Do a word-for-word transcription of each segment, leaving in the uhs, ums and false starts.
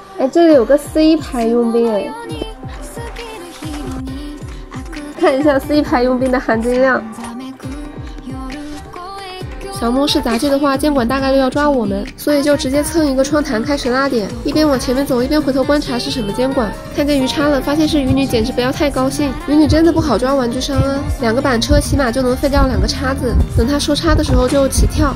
哎，这里有个 C 排佣兵哎，看一下 C 排佣兵的含金量。小梦是杂技的话，监管大概率要抓我们，所以就直接蹭一个窗台开始拉点，一边往前面走，一边回头观察是什么监管。看见鱼叉了，发现是鱼女，简直不要太高兴。鱼女真的不好抓玩具商啊，两个板车起码就能废掉两个叉子，等她收叉的时候就起跳。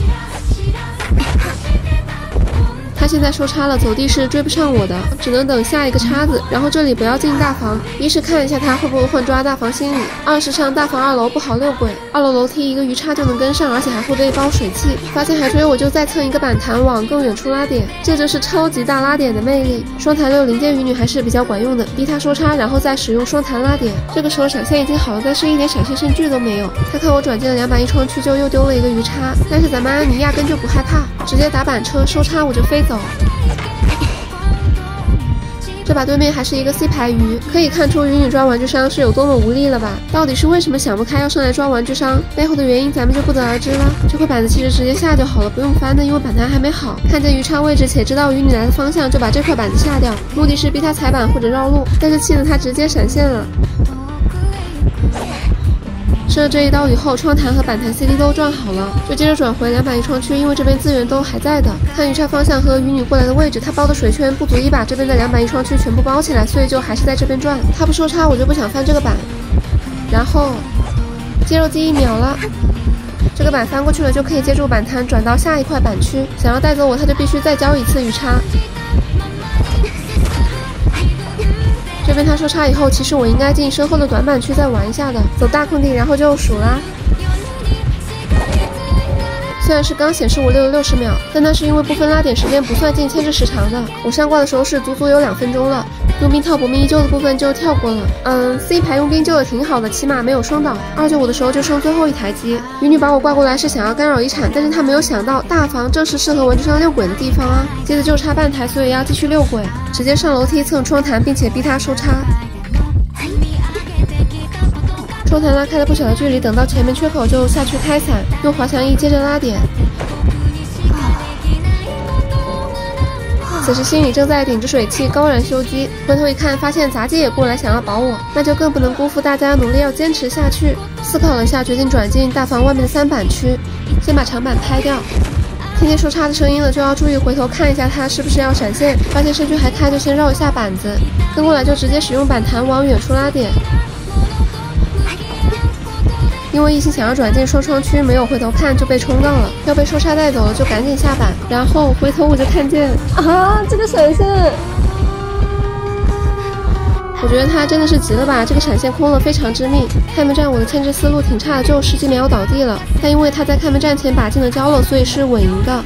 他现在收叉了，走地是追不上我的，只能等下一个叉子。然后这里不要进大房，一是看一下他会不会换抓大房心理，二是上大房二楼不好溜轨，二楼楼梯一个鱼叉就能跟上，而且还会被包水汽。发现还追我就再蹭一个板弹往更远处拉点，这就是超级大拉点的魅力。双弹六零件鱼女还是比较管用的，逼他收叉，然后再使用双弹拉点。这个时候闪现已经好了，但是一点闪现证据都没有。他看我转进了两百一窗区，就又丢了一个鱼叉，但是咱们安妮压根就不害怕，直接打板车收叉我就飞走。这把对面还是一个 C 排鱼，可以看出鱼女抓玩具商是有多么无力了吧？到底是为什么想不开要上来抓玩具商？背后的原因咱们就不得而知了。这块板子其实直接下就好了，不用翻的，因为板弹还没好。看见鱼叉位置且知道鱼女来的方向，就把这块板子下掉，目的是逼他踩板或者绕路，但是气得他直接闪现了。吃了这一刀以后，窗弹和板弹 C D 都转好了，就接着转回两百一窗区，因为这边资源都还在的。看鱼叉方向和鱼女过来的位置，他包的水圈不足以把这边的两百一窗区全部包起来，所以就还是在这边转。他不收叉，我就不想翻这个板。然后接肉机一秒了，这个板翻过去了，就可以接住板弹转到下一块板区。想要带走我，他就必须再交一次鱼叉。这边他收叉以后，其实我应该进身后的短板区再玩一下的，走大空地，然后就数啦。虽然是刚显示我溜了六十秒，但那是因为部分拉点时间不算进牵制时长的。我上挂的时候是足足有两分钟了。佣兵跳不命一救的部分就跳过了。嗯 ，C 排佣兵救的挺好的，起码没有双倒。二救我的时候就剩最后一台机。鱼女把我挂过来是想要干扰遗产，但是她没有想到大房正是适合玩具商溜轨的地方啊。接着就差半台，所以要继续溜轨，直接上楼梯蹭窗弹，并且逼他收叉。窗台拉开了不小的距离，等到前面缺口就下去开伞，用滑翔翼接着拉点。此时心里正在顶着水汽高燃修机，回头一看，发现杂技也过来想要保我，那就更不能辜负大家努力，要坚持下去。思考了一下，决定转进大房外面的三板区，先把长板拍掉。听见收叉的声音了，就要注意回头看一下他是不是要闪现，发现身躯还开，就先绕一下板子，跟过来就直接使用板弹往远处拉点。因为一心想要转进双窗区，没有回头看就被冲到了，要被收叉带走了，就赶紧下板，然后回头我就看见啊，这个闪现，我觉得他真的是急了吧，这个闪现空了非常致命。开门战我的牵制思路挺差的，就十几秒倒地了，但因为他在开门战前把技能交了，所以是稳赢的。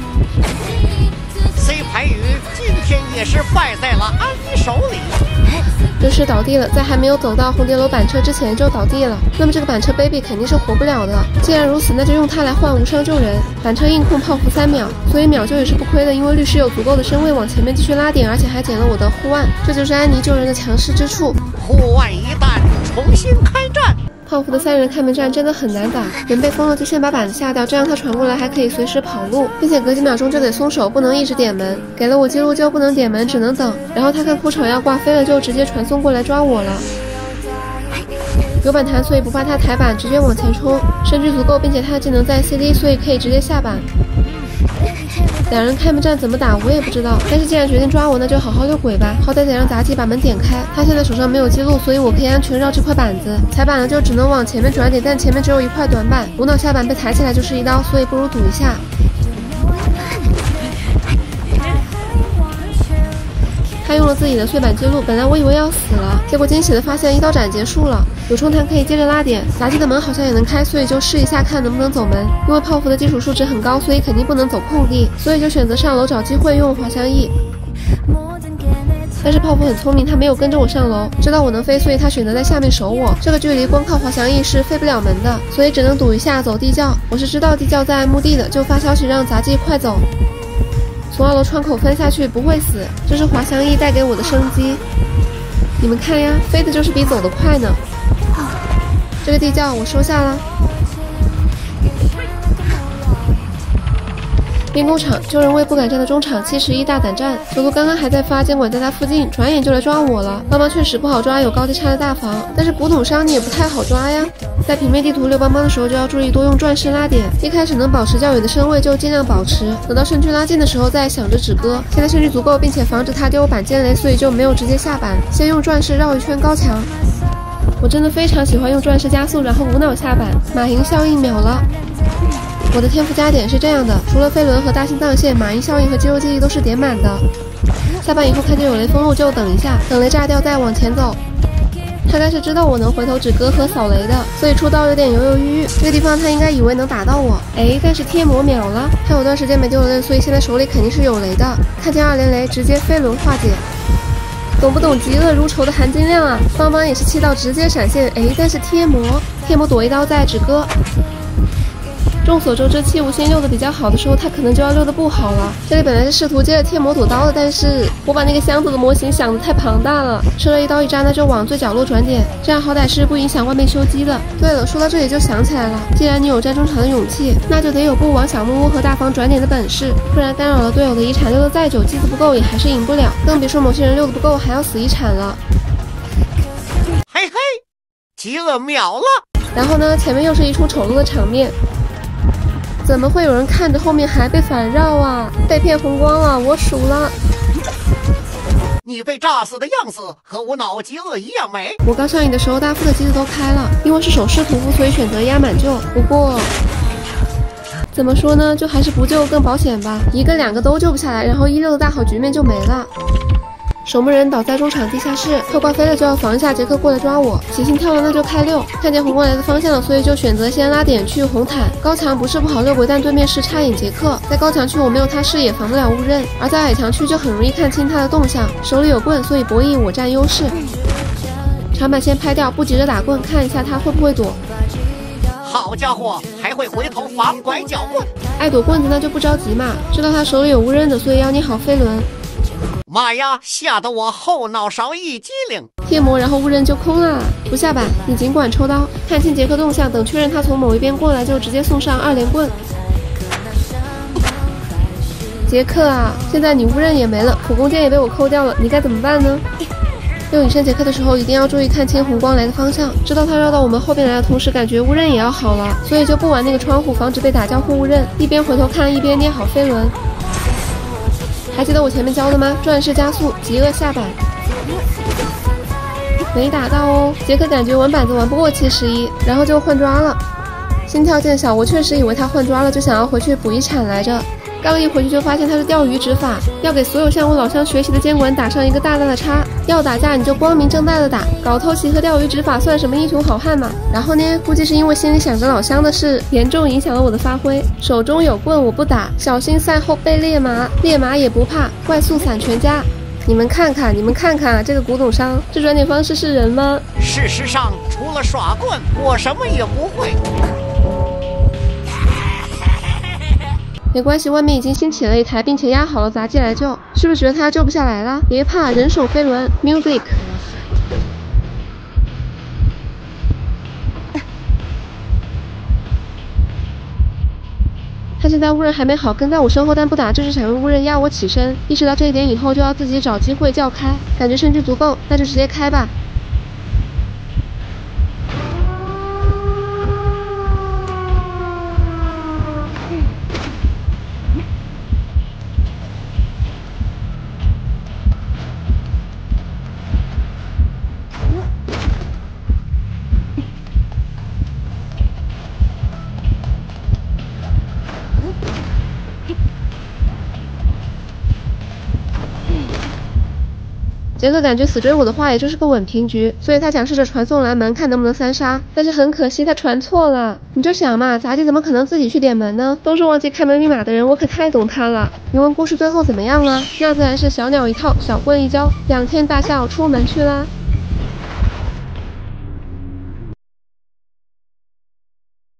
C 排鱼今天也是败在了安妮手里。 就是倒地了，在还没有走到红蝶楼板车之前就倒地了。那么这个板车 baby 肯定是活不了的。既然如此，那就用它来换无伤救人。板车硬控泡芙三秒，所以秒救也是不亏的，因为律师有足够的身位往前面继续拉点，而且还捡了我的护腕，这就是安妮救人的强势之处。 护腕一弹，重新开战。 泡芙的三人开门战真的很难打，人被封了就先把板子下掉，这样他传过来还可以随时跑路，并且隔几秒钟就得松手，不能一直点门。给了我记录就不能点门，只能等。然后他看哭场要挂飞了，就直接传送过来抓我了。有板弹，所以不怕他抬板，直接往前冲，身距足够，并且他的技能在 C D， 所以可以直接下板。两人开门战怎么打我也不知道，但是既然决定抓我，那就好好溜轨吧，好歹得让杂技把门点开。他现在手上没有记录，所以我可以安全绕这块板子，踩板了就只能往前面转点，但前面只有一块短板，无脑下板被抬起来就是一刀，所以不如赌一下。他用了自己的碎板记录，本来我以为要死了，结果惊喜的发现一刀斩结束了，有冲弹可以接着拉点，杂技的门好像也能开，所以就试一下看能不能走门。因为泡芙的基础数值很高，所以肯定不能走空地，所以就选择上楼找机会用滑翔翼。但是泡芙很聪明，他没有跟着我上楼，知道我能飞，所以他选择在下面守我。这个距离光靠滑翔翼是飞不了门的，所以只能赌一下走地窖。我是知道地窖在墓地的，就发消息让杂技快走。从二楼窗口翻下去不会死，这是滑翔翼带给我的生机。你们看呀，飞的就是比走得快呢。这个地窖我收下了。 兵工厂救人为不敢战的中场七十一大胆战，佐助刚刚还在发监管在他附近，转眼就来抓我了。邦邦确实不好抓，有高低差的大防，但是古董商你也不太好抓呀。在平面地图溜邦邦的时候就要注意多用转式拉点，一开始能保持较远的身位就尽量保持，等到胜区拉近的时候再想着止戈。现在胜区足够，并且防止他丢板间雷，所以就没有直接下板，先用转式绕一圈高墙。我真的非常喜欢用转式加速，然后无脑下板，马蝇效应秒了。我的天赋加点是这样的，除了飞轮和大心脏线，马蝇效应和肌肉记忆都是点满的。下班以后看见有雷封路就等一下，等雷炸掉再往前走。他该是知道我能回头止戈和扫雷的，所以出刀有点犹犹豫豫。这个地方他应该以为能打到我，哎，但是贴膜秒了。他有段时间没丢雷，所以现在手里肯定是有雷的。看见二连雷，直接飞轮化解。懂不懂极恶如仇的含金量啊？邦邦也是气到直接闪现，哎，但是贴膜，贴膜躲一刀再止戈。众所周知，器物先溜的比较好的时候，他可能就要溜的不好了。这里本来是试图接着贴膜躲刀的，但是我把那个箱子的模型想的太庞大了，吃了一刀一扎，那就往最角落转点，这样好歹是不影响外面修机的。对了，说到这里就想起来了，既然你有站中场的勇气，那就得有不往小木屋和大房转点的本事，不然干扰了队友的遗产，溜的再久，机子不够也还是赢不了，更别说某些人溜的不够还要死遗产了。 嘿嘿，极恶秒了。 然后呢，前面又是一出丑陋的场面。怎么会有人看着后面还被反绕啊？被骗红光了，我数了。 你被炸死的样子和无脑极恶一样美。 我刚上瘾的时候，大副的机子都开了，因为是手势屠夫，所以选择压满救。不过，怎么说呢，就还是不救更保险吧。一个两个都救不下来，然后一六的大好局面就没了。守门人倒在中场地下室，快挂飞了就要防一下杰克过来抓我，起心跳了那就开六，看见红光来的方向了，所以就选择先拉点去红毯。高墙不是不好溜鬼，但对面是插眼杰克，在高墙区我没有他视野防不了误认，而在矮墙区就很容易看清他的动向，手里有棍，所以博弈我占优势。长板先拍掉，不急着打棍，看一下他会不会躲。 好家伙，还会回头防拐角棍， 爱躲棍子那就不着急嘛，知道他手里有误认的，所以要捏好飞轮。 妈呀，吓得我后脑勺一激灵， 贴膜然后误认就空了。不下板，你尽管抽刀，看清杰克动向，等确认他从某一边过来就直接送上二连棍。杰克啊，现在你误认也没了，普攻剑也被我抠掉了，你该怎么办呢？用隐身杰克的时候一定要注意看清红光来的方向，知道他绕到我们后边来的同时，感觉误认也要好了，所以就不玩那个窗户，防止被打交互误认，一边回头看一边捏好飞轮。还记得我前面教的吗？转式加速，极恶下板，没打到哦。杰克感觉玩板子玩不过七十一，然后就换抓了。心跳渐小，我确实以为他换抓了，就想要回去补遗产来着。刚一回去就发现他是钓鱼指法，要给所有向我老乡学习的监管打上一个大大的叉。要打架你就光明正大的打，搞偷袭和钓鱼指法算什么英雄好汉嘛？然后呢，估计是因为心里想着老乡的事，严重影响了我的发挥。手中有棍我不打，小心赛后被猎马，猎马也不怕，怪速散全家。你们看看，你们看看啊，这个古董商，这转点方式是人吗？ 事实上，除了耍棍，我什么也不会。 没关系，外面已经新起了一台，并且压好了杂技来救，是不是觉得他救不下来了？别怕，人手飞轮 music。他现在误认还没好，跟在我身后但不打，就是想用误认压我起身。意识到这一点以后，就要自己找机会叫开，感觉胜局足够，那就直接开吧。杰克感觉死追我的话也就是个稳平局，所以他想试着传送蓝门，看能不能三杀。但是很可惜他传错了。你就想嘛，杂技怎么可能自己去点门呢？都是忘记开门密码的人，我可太懂他了。你问故事最后怎么样了？那自然是小鸟一套，小棍一交，仰天大笑出门去啦。